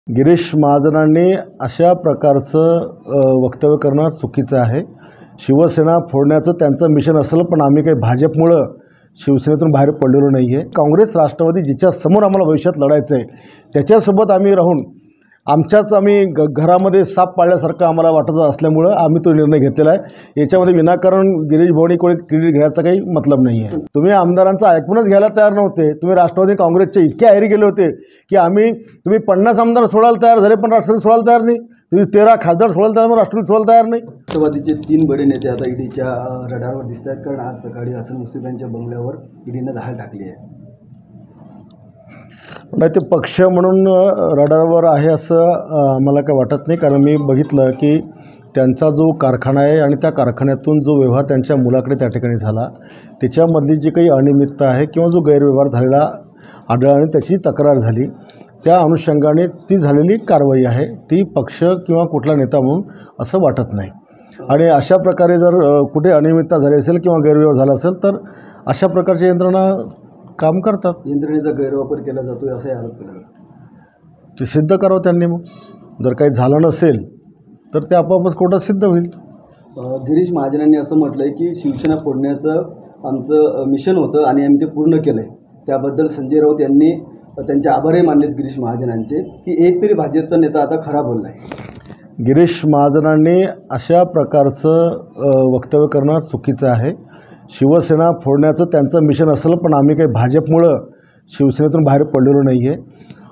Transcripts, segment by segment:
गिरीश महाजनांनी अशा प्रकारचं वक्तव्य करणं चुकीचं आहे। शिवसेना फोडण्याचं त्यांचं मिशन असेल, पण आम्ही काही भाजपमुळे शिवसेनेतून बाहेर पडलेलो नाही आहे। काँग्रेस राष्ट्रवादी जिच्या समोर आम्हाला भविष्यात लढायचं आहे त्याच्यासोबत आम्ही राहून आम्ही घरामध्ये साप पाळल्यासारखं आम्हाला वाटत असल्यामुळे आम्ही तो निर्णय घेतलेला आहे। याच्यामध्ये विनाकारण गिरीश भाऊंनी कोणी क्रेडिट घ्यायचा काही मतलब नाही आहे। तुम्ही आमदारांचं ऐकूनच घ्यायला तयार नव्हते। तुम्ही राष्ट्रवादी काँग्रेसचे इतके आयरी गेले होते की तुम्ही 50 आमदार सोडायला तयार झाले, पण राष्ट्रवादी सोडायला तयार नाही। तुम्ही 13 खासदार सोडायला तयार, राष्ट्रवादी सोडायला तयार नाही। राष्ट्रवादीचे 3 बडे नेते आता ईडीच्या रडारवर दिसत आहेत, कारण आज सकाळी हसन मुश्रीफ यांच्या बंगल्यावर ईडीने धाड टाकली आहे। नाही, ते पक्ष म्हणून रडारवर आहे असं मला काय वाटत नाही, कारण मी बघितलं की त्यांचा जो कारखाना आहे आणि त्या कारखान्यातून जो व्यवहार त्यांच्या मुलाकडे त्या ठिकाणी झाला त्याच्यामधली जी काही अनियमितता आहे किंवा जो गैरव्यवहार झालेला आढळला आणि त्याची तक्रार झाली, त्या अनुषंगाने ती झालेली कारवाई आहे। ती पक्ष किंवा कुठला नेता म्हणून असं वाटत नाही। आणि अशा प्रकारे जर कुठे अनियमितता झाली असेल किंवा गैरव्यवहार झाला असेल तर अशा प्रकारची यंत्रणा काम करतात। यंत्रणेचा गैरवापर केला जातोय असा आरोप केला जातो। ते सिद्ध करावं त्यांनी। मग जर काही झालं नसेल तर ते आपोआपच कोर्टात सिद्ध होईल। गिरीश महाजनांनी असं म्हटलंय की शिवसेना फोडण्याचं आमचं मिशन होतं आणि आम्ही ते पूर्ण केलंय। त्याबद्दल संजय राऊत यांनी त्यांचे आभारही मानलेत गिरीश महाजनांचे, की एक तरी भाजपचा नेता आता खरा बोललाय। गिरीश महाजनांनी अशा प्रकारचं वक्तव्य करणं चुकीचं आहे। शिवसेना फोडण्याचं त्यांचं मिशन असेल, पण आम्ही काही भाजपमुळे शिवसेनेतून बाहेर पडलेलो नाही आहे।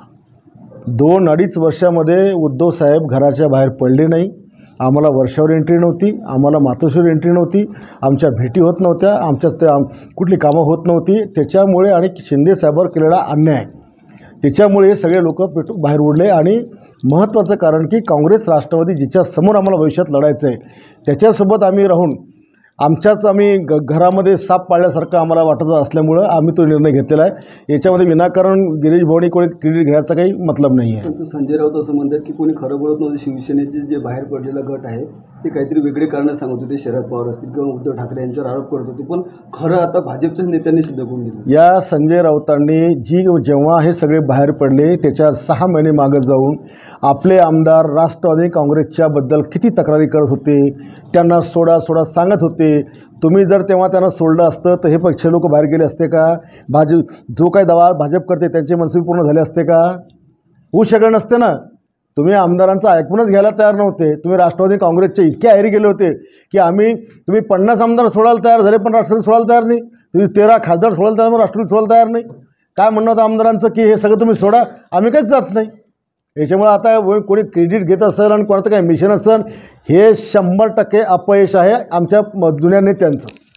2-2.5 वर्षामध्ये उद्धव साहेब घराच्या बाहेर पडले नाही। आम्हाला वर्षावर एंट्री नव्हती, आम्हाला मातोश्रीवर एंट्री नव्हती, आमच्या भेटी होत नव्हत्या, कुठली कामं होत नव्हती। त्याच्यामुळे आणि शिंदे साहेबांवर केलेला अन्याय, त्याच्यामुळे हे सगळे लोक बाहेर उडले। आणि महत्त्वाचं कारण की काँग्रेस राष्ट्रवादी जिच्या समोर आम्हाला भविष्यात लढायचं आहे त्याच्यासोबत आम्ही राहून आम्ही घरामध्ये साप पाळल्यासारखं आम्हाला वाटत असल्यामुळे आम्ही तो निर्णय घेतलेला आहे। याच्यामध्ये विनाकारण गिरीश भाऊंनी कोणी क्रेडिट घ्यायचा काही मतलब नाही आहे। परंतु संजय राऊत असं म्हणतात की कोणी खरं बोलत नव्हतं। शिवसेनेचे जे बाहेर पडलेला गट आहे ते काहीतरी वेगळे कारणं सांगत होते, शरद पवार असतील किंवा उद्धव ठाकरे यांच्यावर आरोप करत होते, पण खरं आता भाजपच्याच नेत्यांनी सिद्ध करून दिलं। या संजय राऊतांनी जेव्हा हे सगळे बाहेर पडले त्याच्या 6 महिने मागे जाऊन आपले आमदार राष्ट्रवादी काँग्रेसच्याबद्दल किती तक्रारी करत होते, त्यांना सोडा सांगत होते। तुम्ही जर तेव्हा त्यांना सोडलं असतं तर हे पक्ष लोक बाहेर गेले असते का? जो काही दावा भाजप करते त्यांचे मनसे पूर्ण झाले असते का? होऊ शकलं नसते ना। तुम्ही आमदारांचं ऐकूनच घ्यायला तयार नव्हते। तुम्ही राष्ट्रवादी काँग्रेसचे इतके आयरी गेले होते की तुम्ही 50 आमदार सोडायला तयार झाले, पण राष्ट्रवादी सोडायला तयार नाही। तुम्ही 13 खासदार सोडायला तयार, पण राष्ट्रवादी सोडायला तयार नाही। काय म्हणणं होतं आमदारांचं की हे सगळं तुम्ही सोडा, आम्ही काहीच जात नाही। याच्यामुळे आता कोणी क्रेडिट घेत असेल आणि कोणाचं काही मिशन असेल, हे 100% अपयश आहे आमच्या जुन्या नेत्यांचं।